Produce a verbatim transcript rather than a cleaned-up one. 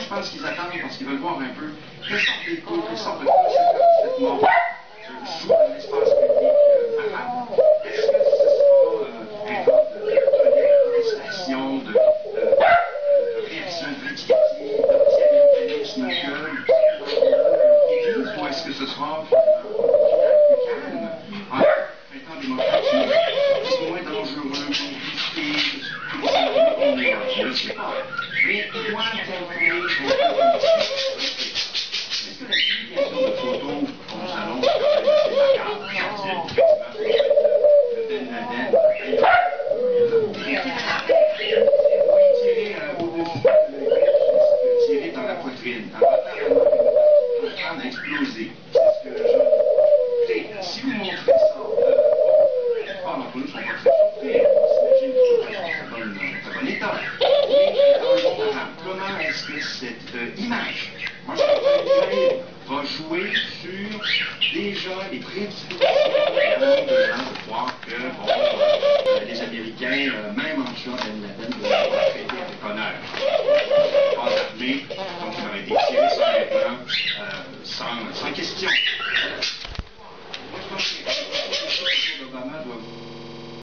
je pense qu'ils attendent parce qu'ils veulent voir un peu quelle sorte d'écho, quelle sorte de conséquences cette mort joue dans l'espace public euh, arabe. Est-ce que ce sera euh, un genre de, de protestation, de, de, de réaction vindicative, d'anti-américanisme que ou est-ce que ce sera plus calme, en étant démocratique, moins dangereux, compliqué, je ne sais pas. Mais il doit informer est-ce que la publication de photos qu'on nous annonce quand même assez macabre, sortir de Ben Laden, tirer au-dessus de l'œil, tirer dans la poitrine, en train d'exploser. C'est ce que je... Écoutez, si vous montrez ça, la plupart d'entre nous ne sont pas très surpris. On s'imagine que tout est en très bon état. Mais dans le monde arabe, comment est-ce que cette euh, image, moi je pense va jouer sur déjà les prédispositions de gens de croire que bon, euh, les Américains, euh, même en tuant Ben Laden,